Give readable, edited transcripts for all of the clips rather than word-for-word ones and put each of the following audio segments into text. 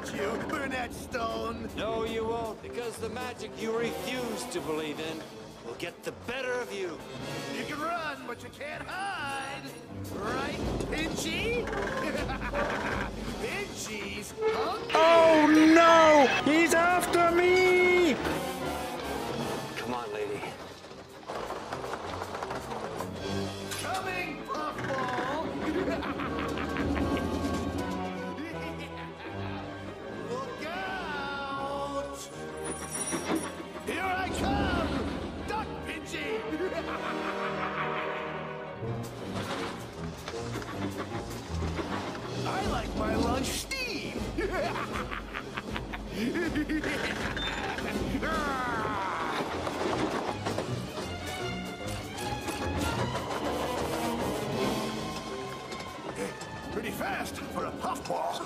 get you, Burnett Stone. No, you won't, because the magic you refuse to believe in will get the better of you. You can run, but you can't hide. Right, Pinchy? Pinchy's hungry. Oh no! He's after me! Come on, lady. Coming, Puffball! Look out! Here I come! Duck, Pinchy! I like my lunch steamed! Pretty fast for a puffball.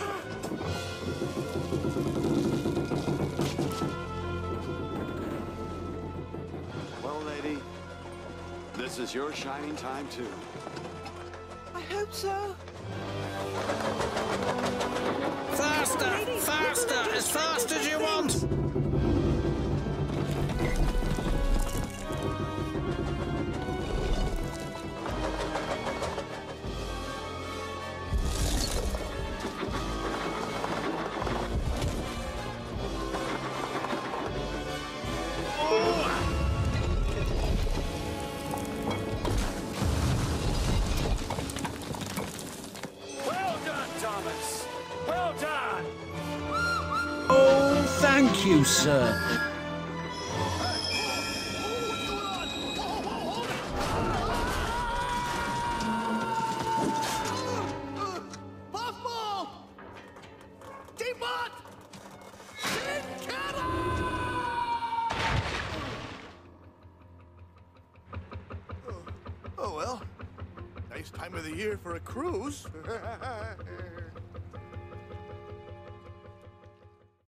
Well, lady, this is your shining time, too. I hope so. Faster! Faster! As fast as you want! Well done, Thomas. Well done. Oh, thank you, sir. Puffball! Teapot! Tin kettle! Oh well. Nice time of the year for a cruise.